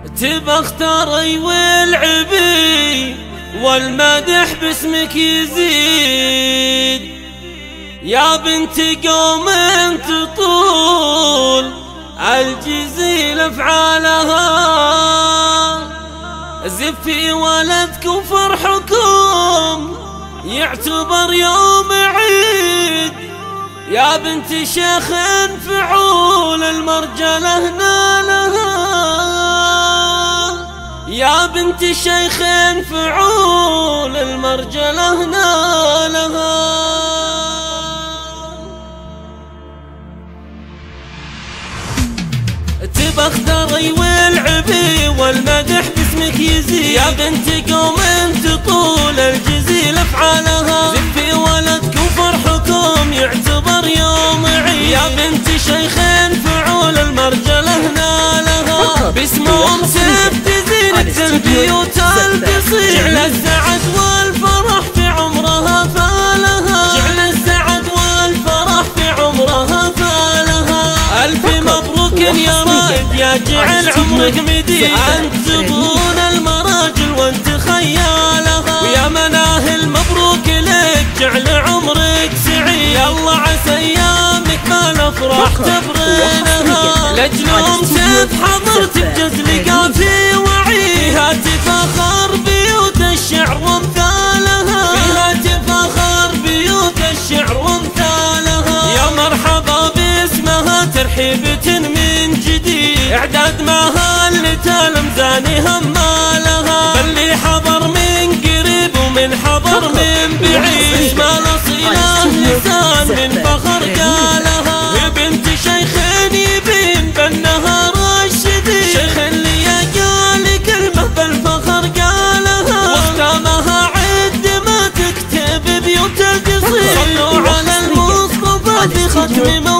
تبى اختاري والعبي والمدح باسمك يزيد، يا بنت قوم تطول الجزيل افعالها. زفي ولدك وفرحكم يعتبر يوم عيد، يا بنت شيخ فعول المرجله نالها. يا بنت شيخ فعول المرجله نالها. تبى اختاري والعبي والمدح باسمك يزيد، يا بنت قوم تطول الجزيل افعالها. زفي ولدك وفرحكم يعتبر يوم عيد، يا بنت شيخ فعول المرجله نالها. باسمهم سيف تزينك البيوت القصير، جعل السعد والفرح في عمرها فالها. جعل السعد والفرح في عمرها فالها. الف مبروك يا رايد يا جعل عمرك مديد، انت زبون المراجل وانت خيالها. ويا مناهل مبروك لك جعل عمرك سعيد، يلا عسى ايامك بالافراح تبرنها. لجنوم سيف حضرت بجزل قافي وعي، فيها تفاخر بيوت الشعر وامثالها. فيها تفاخر بيوت الشعر وامثالها. يا مرحبا باسمها ترحيبة من جديد، اعداد ماها اللي تلمزاني همالها. باللي حضر من قريب ومن حضر من بعيد، ما نصيله لسان من فخر قالها. يا بنت شيخ يبين بالنهار الشديد، شيخ اللي قال كلمة بالفخر قالها. واختامها عد ما تكتب بيوت القصير، صلوا على المصطفى في ختم